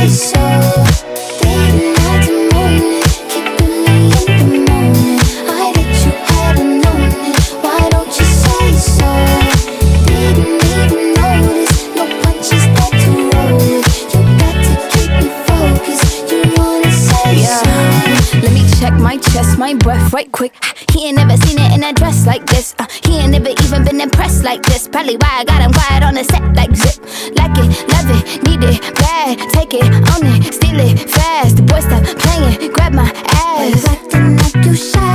say so. Didn't have to moan it, keeping me in the moment. I bet you hadn't known it, why don't you say so? Didn't even notice, no punches that to roll with. You got to keep me focused, you wanna say so. Let me check my chest, my breath right quick. He ain't never seen it in a dress like this. He ain't never even been impressed like this. Probably why I got him quiet on the set like zip. Like it, love it, need it, bad. Take it, own it, steal it, fast. The boy stop playing, grab my ass. Why you acting like you shy?